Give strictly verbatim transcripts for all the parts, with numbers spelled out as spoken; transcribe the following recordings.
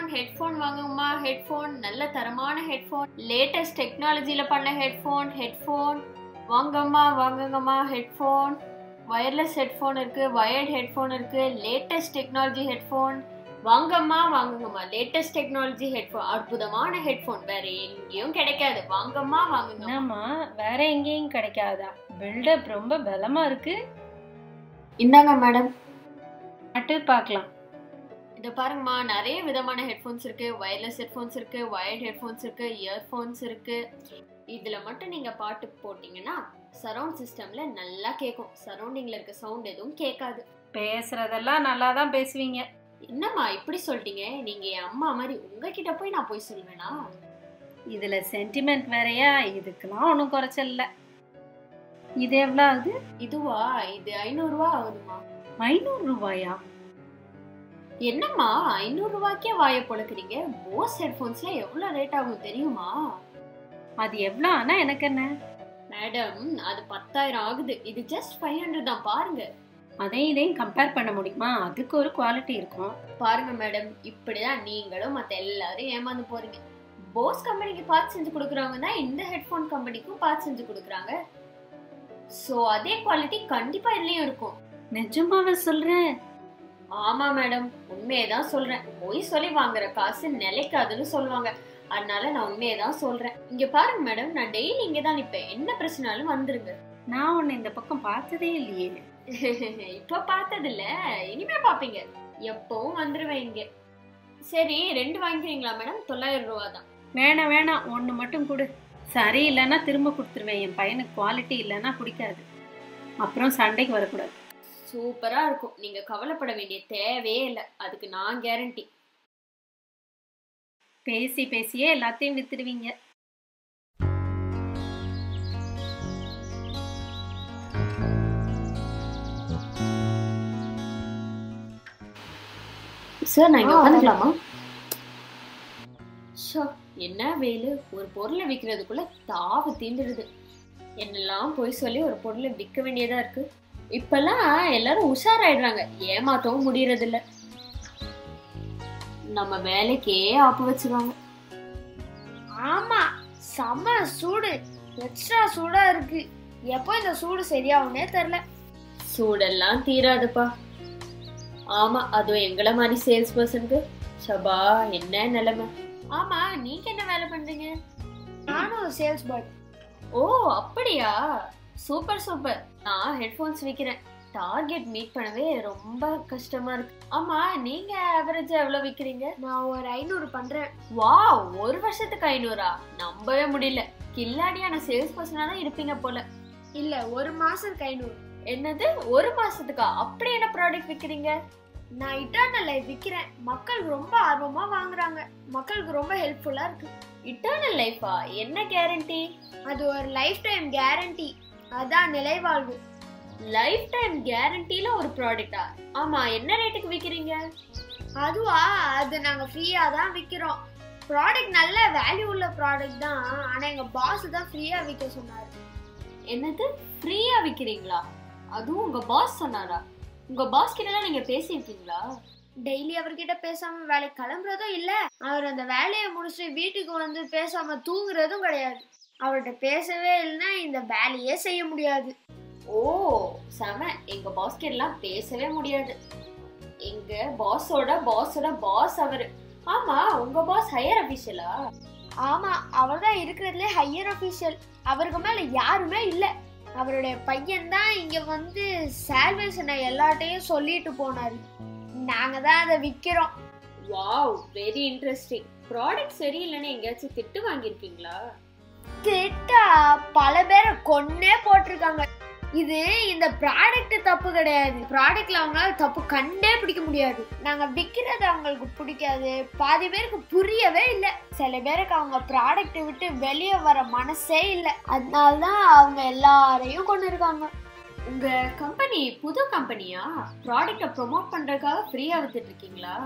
Headphone headphone வாங்குங்கம்மா. Headphone நல்ல தரமான headphone, latest டெக்னாலஜில பண்ண ஹெட்ஃபோன் ஹெட்ஃபோன் வாங்கம்மா வாங்குங்கம்மா. ஹெட்ஃபோன் வயர்லெஸ் ஹெட்ஃபோன் இருக்கு, வயர்ட் ஹெட்ஃபோன் இருக்கு, லேட்டஸ்ட் டெக்னாலஜி ஹெட்ஃபோன் வாங்கம்மா வாங்குங்கம்மா. லேட்டஸ்ட் டெக்னாலஜி ஹெட்ஃபோன், அற்புதமான ஹெட்ஃபோன், வேற எங்கேயும் கிடைக்காது. வாங்கம்மா வாங்குங்க. ஆமா, வேற எங்கேயும் கிடைக்காதா? பில்டப் ரொம்ப பலமா இருக்கு. இந்தாங்க மேடம், அட்டு பார்க்கலாம். இதை பாருங்கம்மா, நிறைய விதமான ஹெட்ஃபோன்ஸ் இருக்கு. வயர்லெஸ் ஹெட்ஃபோன்ஸ் இருக்கு, வயர்ட் ஹெட்ஃபோன்ஸ் இருக்கு, இயர்ஃபோன்ஸ் இருக்கு. இதுல மட்டும் நீங்க பாட்டு போட்டீங்கன்னா சரவுண்ட் சிஸ்டம்ல நல்லா கேட்கும். சரௌண்டிங்ல இருக்க சவுண்ட் எதுவும் கேட்காது. பேசுறதெல்லாம் நல்லா தான் பேசுவீங்க. என்னம்மா இப்படி சொல்லிட்டீங்க? நீங்க என் அம்மா மாதிரி, உங்ககிட்ட போய் நான் போய் சொல்வேனா? இதுல சென்டிமெண்ட் வேறையா? இதுக்கெல்லாம் ஒன்றும் குறைச்சல் இல்லை. இது எவ்வளோ ஆகுது? இதுவா? இது ஐநூறு ரூபா ஆகுதுமா. ஐநூறு ரூபாயா? என்னம்மா ஐநூறு ரூபாய்க்கே வாயை பொழக்கிறீங்க? போஸ் ஹெட்ஃபோன்ஸ்ல எவ்வளவு ரேட் ஆகும் தெரியுமா? அது எவ்வளோ ஆனா எனக்கு என்ன மேடம்? அது பத்தாயிரம் ஆகுது. இது ஜஸ்ட் ஃபைவ் ஹண்ட்ரட் தான். பாருங்க. அதையும் இதையும் கம்பேர் பண்ண முடியுமா? அதுக்கு ஒரு குவாலிட்டி இருக்கும். பாருங்க மேடம், இப்படிதான் நீங்களும் மற்ற எல்லாரும் ஏமாந்து போறீங்க. போஸ் கம்பெனிக்கு பார்த்து செஞ்சு கொடுக்குறவங்க தான் இந்த ஹெட்ஃபோன் கம்பெனிக்கும் பார்த்து செஞ்சு கொடுக்குறாங்க. சோ அதே குவாலிட்டி கண்டிப்பா இதுலயும் இருக்கும். நிஜமாவே சொல்றேன்? ஆமா மேடம், உண்மையதான் சொல்றேன். பொய் சொல்லி வாங்குற காசு நிலைக்காதுன்னு சொல்லுவாங்க. அதனால நான் உண்மையதான் சொல்றேன். இங்க பாருங்க மேடம், நான் டெய்லி இங்கதான் நிப்பேன். என்ன பிரச்சனாலும் வந்துருங்க. நான் உன்னை இந்த பக்கம் பார்த்ததே இல்லையே. இப்ப பார்த்தது இல்ல, இனிமே பாப்பீங்க. எப்பவும் வந்துருவேன் இங்க. சரி, ரெண்டு வாங்கிக்கிறீங்களா மேடம்? தொள்ளாயிரம் ரூபா தான். வேணாம் வேணாம், ஒன்று மட்டும் கொடு. சரி இல்லைன்னா திரும்ப கொடுத்துருவேன். என் பையனுக்கு குவாலிட்டி இல்லைன்னா பிடிக்காது. அப்புறம் சண்டைக்கு வரக்கூடாது. சூப்பரா இருக்கும். நீங்க கவலைப்பட வேண்டிய தேவையே இல்லை. அதுக்கு நான் கேரண்டி. பேசி பேசியே எல்லாத்தையும் வித்துடுவீங்க. சார், நான் இங்க உட்காந்துக்கலாமா? என்ன வெயிலு! ஒரு பொருளை விற்கிறதுக்குள்ள தாவு தீந்துடுது. என்னெல்லாம் போய் சொல்லி ஒரு பொருளை விற்க வேண்டியதா இருக்கு. இப்பெல்லாம் எல்லாரும் உஷாராயிடுறாங்க. ஏமாத்தவும் முடியறது இல்ல. நம்ம வேலைக்கே ஆப்பு வச்சிருவாங்க. ஆமா, செம சூடு, எக்ஸ்ட்ரா சூடா இருக்கு. எப்போ இந்த சூடு சரியாகும்னே தெரியல. சூடெல்லாம் தீராதுப்பா. ஆமா, அதுவும் எங்களை மாதிரி சேல்ஸ் பர்சனுக்கு சபா என்ன நிலைமை. ஆமா, நீங்க என்ன வேலை பண்றீங்க? நானும் சேல்ஸ் பாய். ஓ அப்படியா? Super super. நான் ஹெட்ஃபோன்ஸ் விற்கிறேன். டார்கெட் மீட் பண்ணவே ரொம்ப கஷ்டமா இருக்கு. ஆமா, நீங்க ஆவரேஜா எவ்வளவு விக்கிறீங்க? நான் ஒரு ஐநூறு பண்றேன். வாவ், ஒரு வருஷத்துக்கு ஐநூறா? நம்பவே முடியல. கில்லாடியான சேல்ஸ் பர்சனா தான் இருப்பீங்க போல. இல்ல, ஒரு மாசத்துக்கு ஐநூறு. என்னது, ஒரு மாசத்துக்கா? அப்படி என்ன ப்ராடக்ட் விக்கிறீங்க? நான் இட்டர்னல் லைஃப் விக்கிறேன். மக்கள் ரொம்ப ஆர்வமா வாங்குறாங்க. மக்களுக்கு ரொம்ப ஹெல்ப்ஃபுல்லா இருக்கு. இட்டர்னல் லைஃபா? என்ன கேரண்டி? அது ஒரு லைஃப் டைம் கேரண்டி. அதான் நிலைவாழ்வு. லைஃப் டைம் கேரண்டில ஒரு ப்ராடக்ட்டா? ஆமா, என்ன ரேட்டுக்கு விக்கிறீங்க? அதுவா, அது நாங்க ஃப்ரீயா தான் விக்கிறோம். ப்ராடக்ட் நல்ல வேல்யூ உள்ள ப்ராடக்ட் தான். ஆனா எங்க பாஸ் தான் ஃப்ரீயா விற்க சொன்னாரு. என்னது, ஃப்ரீயா விக்கிறீங்களா? அதுவும் உங்க பாஸ் சொன்னாரா? உங்க பாஸ் கிட்ட எல்லாம் நீங்க பேசிருக்கீங்களா? டெய்லி அவர்கிட்ட பேசாம வேலை கிளம்புறதும் இல்ல. அவர் அந்த வேலையை முடிச்சுட்டு வீட்டுக்கு வந்து பேசாம தூங்குறதும் கிடையாது. அவர்கிட்ட பேசவே இல்லைன்னா இந்த வேலையே செய்ய முடியாது. ஓ செம. எங்க பாஸ் கிட்ட எல்லாம் பேசவே முடியாது. எங்க பாஸோட பாஸோட பாஸ் அவரு. ஆமா, உங்க பாஸ் ஹையர் அபிஷியலா? ஆமா, அவர் தான் இருக்கிறதுலே ஹையர் அபிஷியல். அவருக்கு மேல யாருமே இல்ல. அவருடைய பையன் தான் இங்க வந்து சால்வேஷனை எல்லாட்டையும் சொல்லிட்டு போனாரு. நாங்க தான் அதை விக்கிறோம். Wow, very interesting. ப்ராடக்ட் சரியில்லைன்னு எங்கேயாச்சும் திட்டு வாங்கியிருக்கீங்களா? திட்டா பல பேரை கொன்னே போட்டிருக்காங்க. இது இந்த ப்ராடக்ட் தப்பு கிடையாது. ப்ராடக்ட்ல அவங்களால தப்பு கண்டே பிடிக்க முடியாது. நாங்க விற்கிறது அவங்களுக்கு பிடிக்காது. பாதி பேருக்கு புரியவே இல்லை. சில பேருக்கு அவங்க ப்ராடக்ட் விட்டு வெளியே வர மனசே இல்லை. அதனாலதான் அவங்க எல்லாரையும் கொண்டு இருக்காங்க. உங்க கம்பெனி புது கம்பெனியா? ப்ராடக்ட ப்ரோமோட் பண்றதுக்காக ஃப்ரீயா வித்துட்டு இருக்கீங்களா?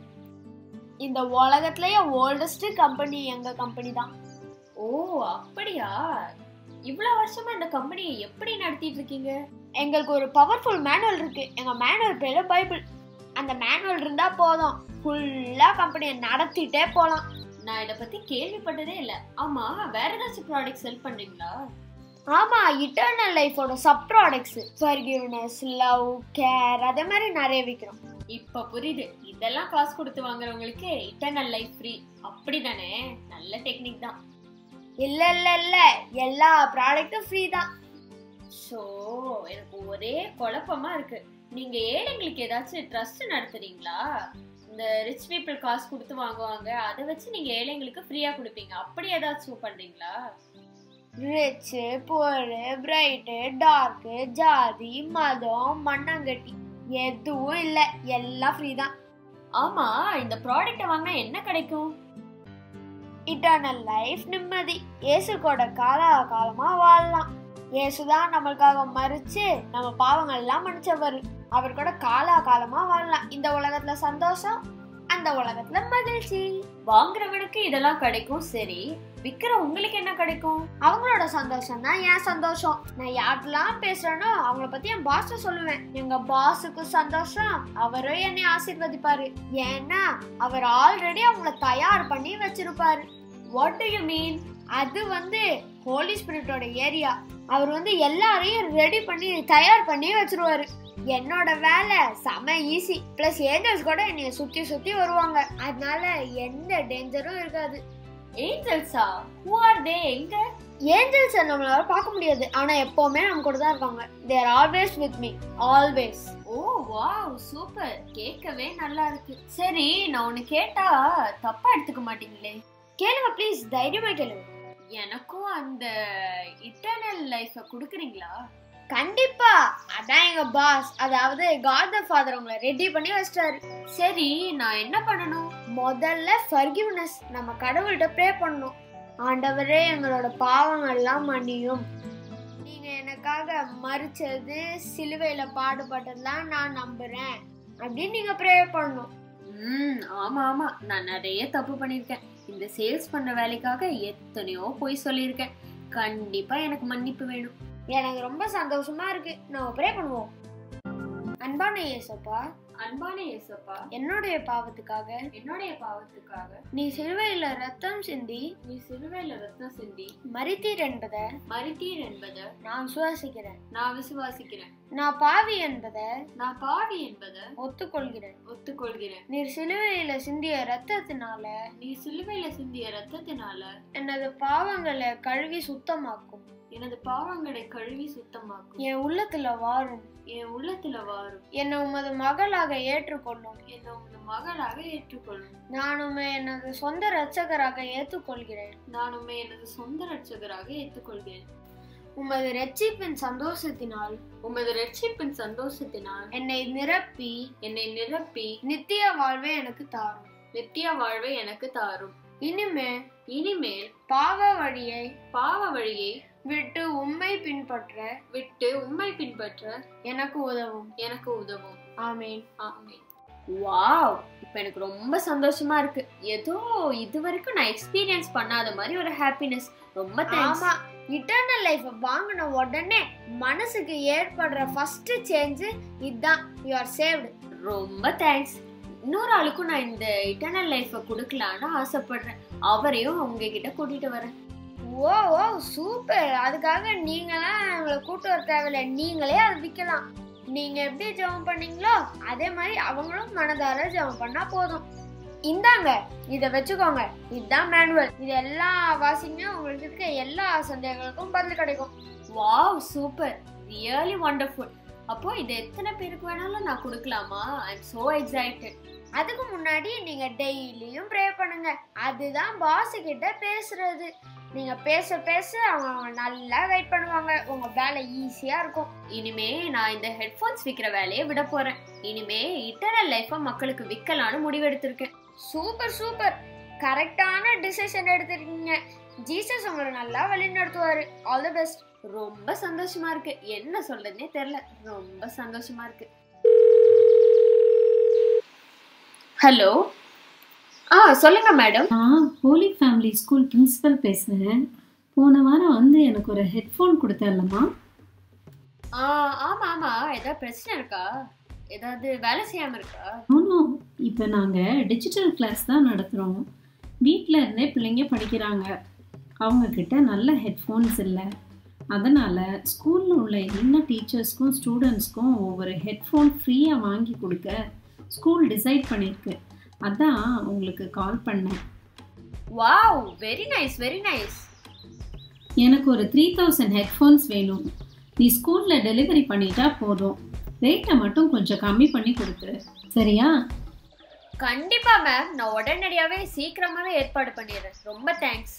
இந்த உலகத்திலேயே ஓல்டஸ்ட் கம்பெனி எங்க கம்பெனி தான். ஓ அப்படியா? இவ்வளவு வருஷமா இந்த கம்பெனியை எப்படி நடத்திட்டு இருக்கீங்க? எங்களுக்கு ஒரு பவர்ஃபுல் மேனுவல் இருக்கு. எங்க மேனுவல் பேரு பைபிள். அந்த மேனுவல் இருந்தா போதும், ஃபுல்லா கம்பெனியை நடத்திட்டே போலாம். நான் இத பத்தி கேள்விப்பட்டதே இல்ல. ஆமா, வேற ஏதாச்சும் ப்ராடக்ட் செல் பண்றீங்களா? ஆமா, இட்டர்னல் லைஃபோட sub products, forgiveness, love, care, அதே மாதிரி நிறைய விக்கிறோம். இப்ப புரியுது. இதெல்லாம் காசு கொடுத்து வாங்குறவங்களுக்கு இட்டர்னல் லைஃப் ஃப்ரீ, அப்படிதானே? நல்ல டெக்னிக் தான். இல்ல இல்ல இல்ல, எல்லா ப்ராடக்ட்டும் ஃப்ரீ தான். சோ எனக்கு ஒரே குழப்பமா இருக்கு. நீங்க ஏழைங்களுக்கு ஏதாச்சும் ட்ரஸ்ட் நடத்துறீங்களா? இந்த ரிச் பீப்புள் காசு கொடுத்து வாங்குவாங்க, அதை வச்சு நீங்க ஏழைங்களுக்கு ஃப்ரீயா கொடுப்பீங்க, அப்படி ஏதாச்சும் பண்றீங்களா? ரிச், புவர், பிரைட், டார்க், ஜாதி, மதம், மண்ணாங்கட்டி எதுவும் இல்ல, எல்லாம் ஃப்ரீ தான். ஆமா, இந்த ப்ராடக்ட் வாங்கினா என்ன கிடைக்கும்? இட்டர்னல் லைஃப், நிம்மதி, இயேசு கூட காலா காலமா வாழலாம். இயேசுதான் நம்மளுக்காக மறிச்சு நம்ம பாவங்கள் எல்லாம் மன்னிச்சவர். அவர் கூட காலா காலமா வாழலாம். இந்த உலகத்துல சந்தோஷம், அந்த உலகத்துல மகிழ்ச்சி. வாங்குறவனுக்கு இதெல்லாம் கிடைக்கும், சரி. விக்கிற உங்களுக்கு என்ன கிடைக்கும்? அவங்களோட சந்தோஷம் தான் என் சந்தோஷம். நான் யார்கிட்டலாம் பேசுறேனோ அவங்கள பத்தி என் பாஸ் சொல்லுவேன். எங்க பாஸுக்கு சந்தோஷம், அவரும் என்னை ஆசீர்வதிப்பாரு. ஏன்னா அவர் ஆல்ரெடி அவங்கள தயார் பண்ணி வச்சிருப்பாரு. What do you mean? அது வந்து ஹோலி ஸ்பிரிட்டோட ஏரியா. அவர் வந்து எல்லாரையும் ரெடி பண்ணி தயார் பண்ணி வச்சிருவாரு. என்னோட வேலை செம ஈஸி. பிளஸ் ஏஞ்சல்ஸ் கூட என்னைய சுத்தி சுத்தி வருவாங்க, அதனால எந்த டேஞ்சரும் இருக்காது. ஏஞ்சல்ஸா? who are they? எங்க? ஏஞ்சல்ஸ் நம்மளால பார்க்க முடியாது, ஆனா எப்பவுமே நம்ம கூட தான் இருக்காங்க. they are always with me, always. Oh wow, super. கேட்கவே நல்லா இருக்கு. சரி, நான் ஒன்னு கேட்டா தப்பா எடுத்துக்க மாட்டீங்களே? கேளுங்க ப்ளீஸ், தைரியமா கேளுங்க. எனக்கும் அந்த இட்டர்னல் லைஃபை கொடுக்குறீங்களா? கண்டிப்பா, அதான் எங்க பாஸ், அதாவது காட் தி ஃபாதர் உங்களை ரெடி பண்ணி வச்சிட்டாரு. சரி, நான் என்ன பண்ணணும்? முதல்ல ஃபர்கிவ்னஸ், நம்ம கடவுள்கிட்ட ப்ரே பண்ணணும். ஆண்டவரே, எங்களோட பாவங்கள் எல்லாம் மன்னியும், நீங்க எனக்காக மரிச்சது, சிலுவையில பாடுபட்டதெல்லாம் நான் நம்புறேன் அப்படின்னு நீங்க ப்ரே பண்ணணும். ம் ஆமா ஆமா, நான் நிறைய தப்பு பண்ணிருக்கேன். இந்த சேல்ஸ் பண்ண வேலைக்காக எத்தனையோ போய் சொல்லியிருக்கேன். கண்டிப்பா எனக்கு மன்னிப்பு வேணும். எனக்கு ரொம்ப சந்தோஷமா இருக்கு. நம்ம ப்ரே பண்ணுவோம். அன்பான இயேசுப்பா, அன்பான இயேசுப்பா, என்னுடைய பாவத்துக்காக என்னுடைய பாவத்துக்காக நீ சிலுவையில ரத்தம் சிந்தி நீ சிலுவையில ரத்தம் சிந்தி மரித்தீர் என்பதை மரித்தீர் என்பதை நான் விசுவாசிக்கிறேன். நான் விசுவாசிக்கிறேன். நான் பாவி என்பதை நான் பாவி என்பதை ஒத்துக்கொள்கிறேன். ஒத்துக்கொள்கிறேன். நீர் சிலுவையில சிந்திய ரத்தத்தினால நீ சிலுவையில சிந்திய ரத்தத்தினால எனது பாவங்களை கழுவி சுத்தமாக்கும். எனது பாவங்களை கழுவி சுத்தமாக்கும். என் உள்ளத்துல வாரும். என் உள்ளத்துல வாரும். என்னை உமது மகளாக ஏற்றுக்கொள்ளும். என்னை உமது மகளாக ஏற்றுக்கொள்ளும். நான் உண்மை எனது சொந்த இரட்சகராக ஏற்றுக்கொள்கிறேன். நான் உண்மை எனது சொந்த இரட்சகராக ஏற்றுக்கொள்கிறேன். உமது இரட்சிப்பின் சந்தோஷத்தினால் உமது இரட்சிப்பின் சந்தோஷத்தினால் என்னை நிரப்பி என்னை நிரப்பி நித்திய வாழ்வை எனக்கு தாரும். நித்திய வாழ்வை எனக்கு தாரும். இனிமேல் இனிமேல் பாவ வழியை பாவ வழியை விட்டு உம்மை பின்பற்ற விட்டு உம்மை பின்பற்ற எனக்கு உதவும். எனக்கு உதவும். ஆமென். ஆமென். வாவ், இப்போ எனக்கு ரொம்ப சந்தோஷமா இருக்கு. ஏதோ இது வரைக்கும் நான் எக்ஸ்பீரியன்ஸ் பண்ணாத மாதிரி ஒரு ஹாப்பினஸ். ரொம்ப தேங்க்ஸ். ஆமா, இட்டர்னல் லைஃப் வாங்கின உடனே மனசுக்கு ஏற்படுற ஃபர்ஸ்ட் சேஞ்ச் இதுதான். You are saved. ரொம்ப தேங்க்ஸ். இன்னொரு ஆளுக்கும் நான் இந்த இட்டர்னல் லைஃபை கொடுக்கலான்னு ஆசைப்படுறேன். அவரையும் உங்ககிட்ட கூட்டிட்டு வரேன். Oh oh super. அதுக்காக நீங்களாம் எங்களை கூட்டு வர தேவையில்லை, நீங்களே அதை விற்கலாம். நீங்க எப்படி ஜெபம் பண்ணீங்களோ அதே மாதிரி அவங்களும் மனதார ஜெபம் பண்ணா போதும். இந்தாங்க, இதை வச்சுக்கோங்க. இதுதான் மேனுவல். இது எல்லா வாசிங்க, உங்களுக்கு இருக்க எல்லா சந்தேகங்களுக்கும் பதில் கிடைக்கும். Wow, super, really wonderful. அப்போ இது எத்தனை பேருக்கு வேணாலும் நான் கொடுக்கலாமா? I am so excited. அதுக்கு முன்னாடி நீங்க டெய்லியும் ப்ரே பண்ணுங்க. அதுதான் பாஸ் கிட்ட பேசுறது. நீங்க பேச பேச அவங்க நல்லா வெயிட் பண்ணுவாங்க. உங்க வேலை ஈஸியா இருக்கும். இனிமே நான் இந்த ஹெட்ஃபோன்ஸ் விற்கிற வேலையை விட போறேன். இனிமே இட்டர்னல் லைஃபை மக்களுக்கு விற்கலான்னு முடிவெடுத்திருக்கேன். சூப்பர் சூப்பர், கரெக்டான டிசிஷன் எடுத்திருக்கீங்க. ஜீசஸ் உங்களை நல்லா வழி நடத்துவாரு. All the best. ரொம்ப சந்தோஷமா இருக்கு. என்ன சொல்றதுனே தெரியல. ரொம்ப சந்தோஷமா இருக்கு. ஹலோ, ஆ சொல்லுங்க மேடம். நான் ஹோலி ஃபேமிலி ஸ்கூல் பிரின்சிபல் பேசுகிறேன். போன வாரம் வந்து எனக்கு ஒரு ஹெட்ஃபோன் கொடுத்தர்லம்மா? ஆ ஆமா ஆமா, ஏதாவது பிரச்சனை இருக்கா? ஏதாவது வேலை செய்யாம இருக்கா? ஆமாம், இப்போ நாங்கள் டிஜிட்டல் கிளாஸ் தான் நடத்துகிறோம். வீட்டில் இருந்தே பிள்ளைங்க படிக்கிறாங்க. அவங்கக்கிட்ட நல்ல ஹெட்ஃபோன்ஸ் இல்லை. அதனால் ஸ்கூலில் உள்ள எல்லா டீச்சர்ஸ்க்கும் ஸ்டூடெண்ட்ஸ்க்கும் ஒவ்வொரு ஹெட்ஃபோன் ஃப்ரீயாக வாங்கி கொடுக்க ஸ்கூல் டிசைட் பண்ணியிருக்கு. அதான் உங்களுக்கு கால் பண்ணேன். Wow, very nice very nice. எனக்கு ஒரு த்ரீ தௌசண்ட் ஹெட்ஃபோன்ஸ் வேணும். நீ ஸ்கூலில் டெலிவரி பண்ணிட்டா போதும். ரேட்டை மட்டும் கொஞ்சம் கம்மி பண்ணி கொடுத்துரு, சரியா? கண்டிப்பா மேம், நான் உடனடியாவே சீக்கிரமாவே ஏற்பாடு பண்ணிடுறேன். ரொம்ப தேங்க்ஸ்.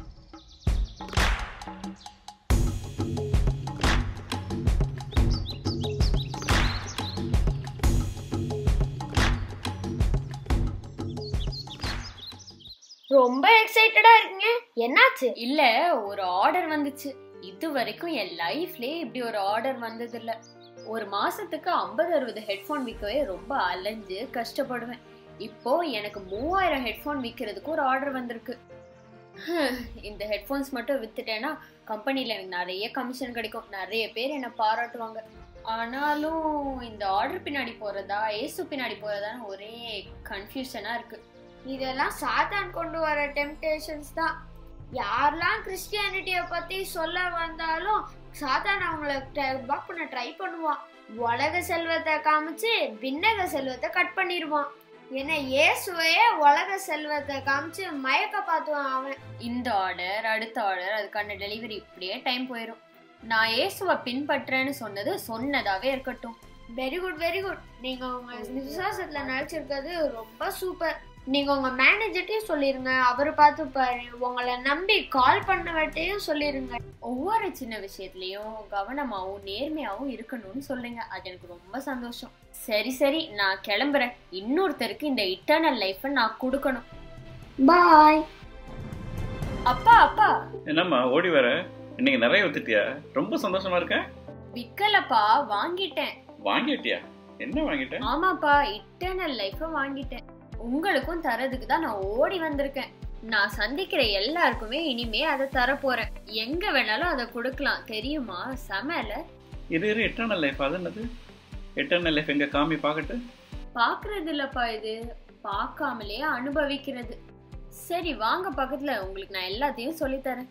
ரொம்ப எக்ஸைட்டடா இருக்கீங்க, என்னாச்சு? இல்ல, ஒரு ஆர்டர் வந்துச்சு. இது வரைக்கும் என் லைஃப்லயே இப்படி ஒரு ஆர்டர் வந்தது இல்ல. ஒரு மாசத்துக்கு ஐம்பது அறுபது ஹெட்ஃபோன் விற்கவே ரொம்ப அலைஞ்சு கஷ்டப்படுவேன். இப்போ எனக்கு மூவாயிரம் ஹெட்ஃபோன் விற்கிறதுக்கு ஒரு ஆர்டர் வந்திருக்கு. இந்த ஹெட்ஃபோன்ஸ் மட்டும் வித்துட்டேன்னா கம்பெனில எனக்கு நிறைய கமிஷன் கிடைக்கும், நிறைய பேர் என்னை பாராட்டுவாங்க. ஆனாலும் இந்த ஆர்டர் பின்னாடி போறதா ஏசு பின்னாடி போறதான்னு ஒரே கன்ஃபியூஷனா இருக்கு. இதெல்லாம் சாத்தான் கொண்டு வர டெம்டேஷன்ஸ் தான். யாரெல்லாம் கிறிஸ்டியானிட்டியை பத்தி சொல்ல வந்தாலும் சாத்தான் அவங்கள பக் பண்ண ட்ரை பண்ணுவான். உலக செல்வத்தை காமிச்சு விண்ணக செல்வத்தை கட் பண்ணிடுவான். ஏன்னா இயேசுவையே உலக செல்வத்தை காமிச்சு மயக்க பார்த்துவான் அவன். இந்த ஆர்டர் அடுத்த ஆர்டர் அதுக்கான டெலிவரி இப்படியே டைம் போயிடும். நான் இயேசுவை பின்பற்றேன்னு சொன்னது சொன்னதாவே இருக்கட்டும். Very good very good. நீங்க உங்க விசுவாசத்துல நினைச்சிருக்கிறது ரொம்ப சூப்பர். நீங்க உங்க மேனேஜர்ட்டையும் சொல்லிருங்க, அவரு பார்த்து பாரு. உங்களை நம்பி கால் பண்ணவட்டையும் சொல்லிருங்க. ஒவ்வொரு சின்ன விஷயத்துலயும் கவனமாவும் நேர்மையாவும் இருக்கணும்னு சொல்லுங்க. அது எனக்கு ரொம்ப சந்தோஷம். சரி சரி, நான் கிளம்புறேன். இன்னொருத்தருக்கு இந்த இட்டர்னல் லைஃபை நான் கொடுக்கணும். பாய். அப்பா அப்பா, என்னம்மா ஓடி வர? இன்னைக்கு நிறைய வித்துட்டியா? ரொம்ப சந்தோஷமா இருக்க. விக்கலப்பா, வாங்கிட்டேன். வாங்கிட்டியா? என்ன வாங்கிட்ட? ஆமாப்பா, இட்டர்னல் லைஃப வாங்கிட்டேன். உங்களுக்கும் தரதுக்கு தான் நான் ஓடி வந்திருக்கேன். நான் சந்திக்கிற எல்லாருக்குமே இனிமே அதை தர போறேன். எங்க வேணாலும் அதை கொடுக்கலாம், தெரியுமா? சமையல இது இரு, எட்டர்னல் லைஃப். அது என்னது எட்டர்னல் லைஃப்? எங்க காமி பாக்கட்டு. பாக்குறது இல்லப்பா, இது பார்க்காமலே அனுபவிக்கிறது. சரி வாங்க பக்கத்துல, உங்களுக்கு நான் எல்லாத்தையும் சொல்லித்தரேன்.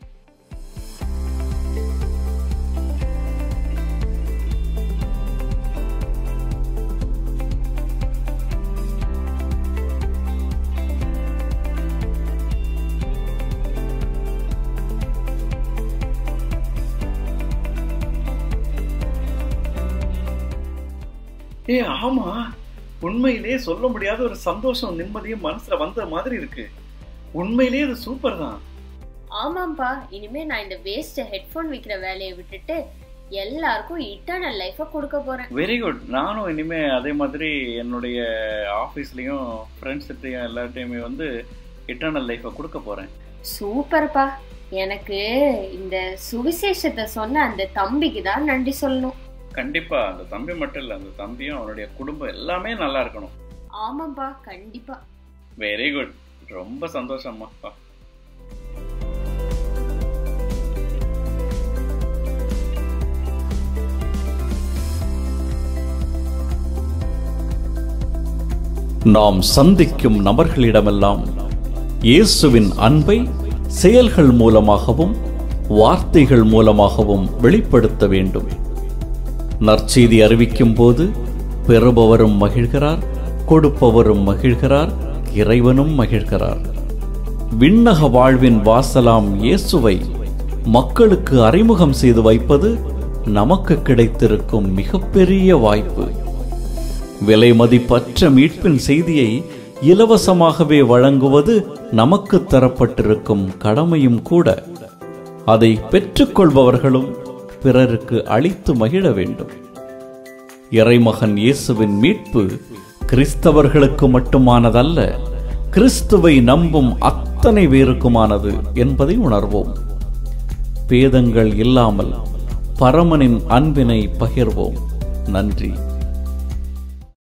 ஏ ஆமா, உண்மையிலேயே சொல்ல முடியாத ஒரு சந்தோஷம் நிம்மதியும் மனசுல வந்த மாதிரி இருக்கு. உண்மையிலேயே இது சூப்பர் தான். ஆமாம்பா, இனிமே நான் இந்த வேஸ்ட் ஹெட்போன் விக்கிற வேலையை விட்டுட்டு எல்லாருக்கும் இட்டர்னல் லைஃப கொடுக்க போறேன். Very good. நானும் இனிமே அதே மாதிரி என்னுடைய ஆபீஸ்லயும் ஃப்ரெண்ட்ஸ்கிட்டையும் எல்லார்ட்டையுமே வந்து இட்டர்னல் லைஃப கொடுக்க போறேன். சூப்பர்ப்பா. எனக்கு இந்த சுவிசேஷத்தை சொன்ன அந்த தம்பிக்கு தான் நன்றி சொல்லணும். கண்டிப்பா. அந்த தம்பி மட்டும் இல்ல, அந்த தம்பியும் அவனுடைய குடும்பம் எல்லாமே நல்லா இருக்கணும். ஆமாப்பா, கண்டிப்பா. Very good. ரொம்ப சந்தோஷம்மாப்பா. நாம் சந்திக்கும் நபர்களிடமெல்லாம் இயேசுவின் அன்பை செயல்கள் மூலமாகவும் வார்த்தைகள் மூலமாகவும் வெளிப்படுத்த வேண்டும். நற்செய்தி அறிவிக்கும் போது பெறுபவரும் மகிழ்கிறார், கொடுப்பவரும் மகிழ்கிறார், இறைவனும் மகிழ்கிறார். விண்ணக வாழ்வின் வாசலாம் இயேசுவை மக்களுக்கு அறிமுகம் செய்து வைப்பது நமக்கு கிடைத்திருக்கும் மிகப்பெரிய வாய்ப்பு. விலை மதிப்பற்ற மீட்பின் செய்தியை இலவசமாகவே வழங்குவது நமக்கு தரப்பட்டிருக்கும் கடமையும் கூட. அதை பெற்றுக்கொள்பவர்களும் பிறருக்கு அளித்து மகிழ வேண்டும். இறைமகன் இயேசுவின் மீட்பு கிறிஸ்தவர்களுக்கு மட்டுமானதல்ல, கிறிஸ்துவை நம்பும் அத்தனை பேருக்குமானது என்பதை உணர்வோம். பேதங்கள் இல்லாமல் பரமனின் அன்பினை பகிர்வோம். நன்றி.